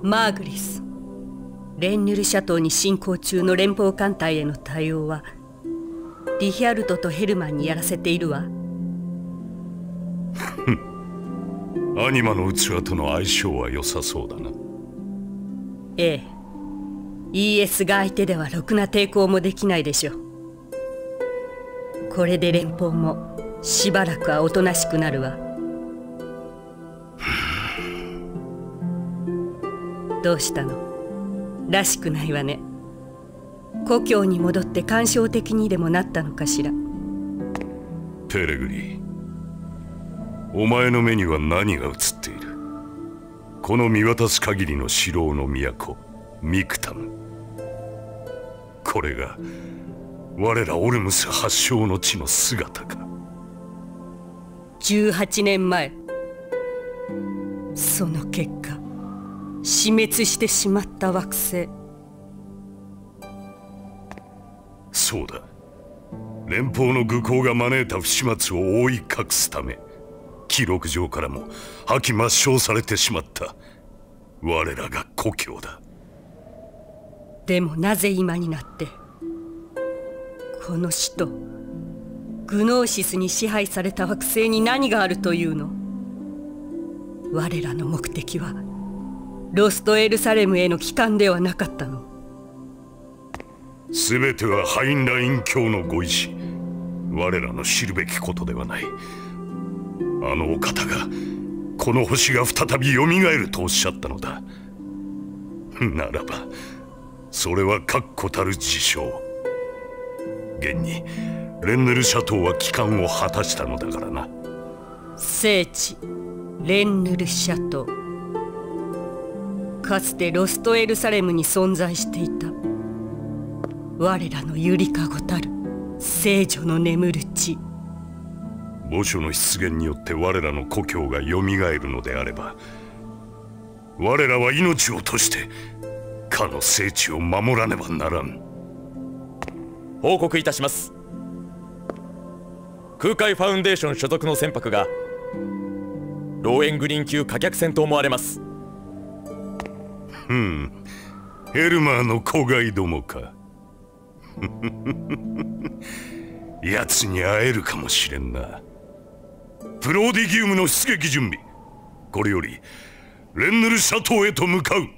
マーグリス、レンヌル諸島に進行中の連邦艦隊への対応はリヒャルトとヘルマンにやらせているわ。 アニマの器との相性は良さそうだな。 ええ、ES が相手ではろくな抵抗もできないでしょう。これで連邦もしばらくはおとなしくなるわ。どうしたの？らしくないわね。故郷に戻って感傷的にでもなったのかしら。 ペレグリ、お前の目には何が映っている？この見渡す限りの城の都ミクタム、これが我らオルムス発祥の地の姿か。 18年前、その結果死滅してしまった惑星。 そうだ、連邦の愚行が招いた不始末を覆い隠すため、記録上からも破棄抹消されてしまった我らが故郷だ。 でもなぜ今になってこの首都グノーシスに支配された惑星に何があるというの？我らの目的はロストエルサレムへの帰還ではなかったの？ 全てはハインライン教のご意志、我らの知るべきことではない。あのお方がこの星が再びよみがえるとおっしゃったのだ。ならばそれは確固たる事象。現にレンヌル諸島は帰還を果たしたのだからな。 聖地レンヌルシャトー、かつてロストエルサレムに存在していた我らのゆりかごたる聖女の眠る地。 墓所の出現によって我らの故郷がよみがえるのであれば、我らは命を賭してかの聖地を守らねばならん。 報告いたします。空海ファウンデーション所属の船舶がローエングリン級火客船と思われます。 ヘルマーの子飼いどもか。奴に会えるかもしれんな。プロディギウムの出撃準備、これよりレンヌル諸島へと向かう。